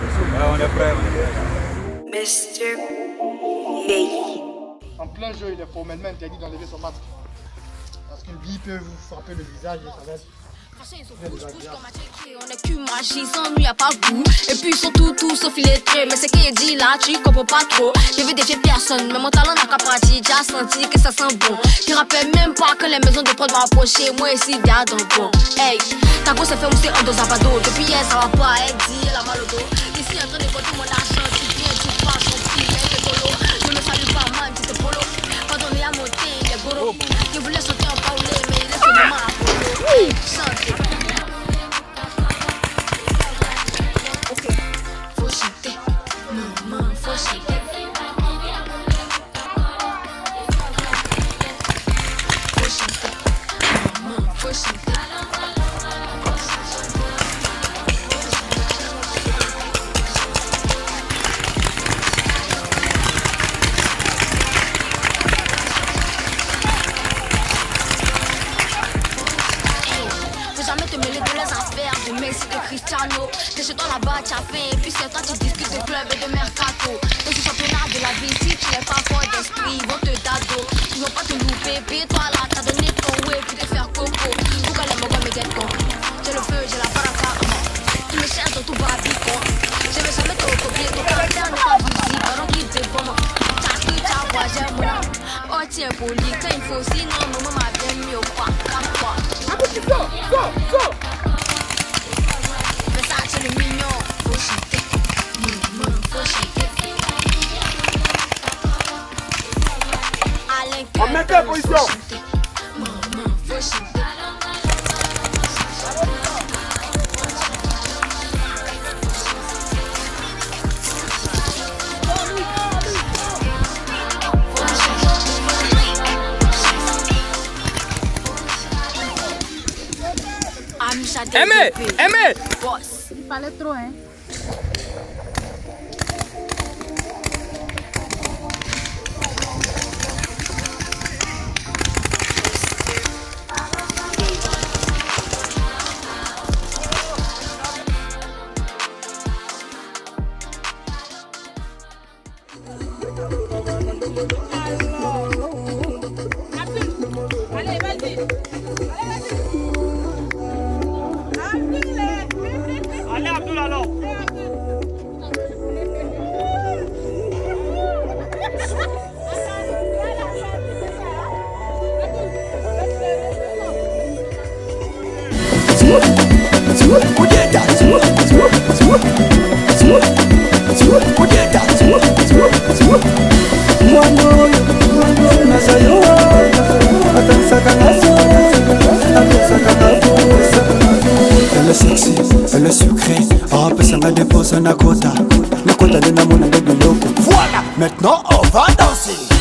On est prêt. Mr. Hey. En plein jeu, il est formellement interdit d'enlever son masque. Parce qu'une bille peut vous frapper le visage et ça va être... On est qu'une magie, sans lui y'a pas goût. Et puis ils sont tout sauf illettrés. Mais c'est qu'il dit là, tu comprends pas trop. Je veux défier personne, mais mon talent n'a qu'à pratiquer. J'ai senti que ça sent bon. Tu rappelles même pas que les maisons de prod vont approcher. Moi ici, y'a donc bon. Hey, ta grosse s'est fait mousser en dos à bado. Depuis hier, ça va pas, elle dit, elle a mal au dos. Ici, en train de voir tout mon argent. Tu viens, tu pars, son petit, elle est polo. Je me salue pas, man, tu te polo. Pardonnez à monter, les goros. Je voulais sauter en paulé, mais il est ce moment à polo. Chantez. Jamais te mêler de les affaires de Messi et Cristiano. Que chez toi là-bas tu as faim et puis c'est toi tu discutes de club et de mercato. Et ce championnat de la vie, si tu n'es pas fort d'esprit, ils vont te dado. Ils vont pas te louper, puis toi là t'as donné ton way pour te faire coco. Pourquoi les mogos me guettent con? J'ai le feu, j'ai la baraka. Tu me cherches dans tout barabicon. Je vais jamais te recopier, ton caractère n'est pas visible. Alors qu'il te bombe, t'as qui t'as quoi, j'aime mon âme. Oh tiens poli, quand il faut sinon maman m'a bien mis au quoi, comme quoi. Versace le mignon, faut chuter, faut chuter. Alain Cœur, On met en position. faut chuter. Aimez. Boss. Il fallait trop, hein. Allez, vas-y. Allez, Abdul alors. Elle est sexy, elle est sucrée. Oh, ça m'a déposé un quota. Le quota de l'amour de l'autre. Voilà, maintenant on va danser.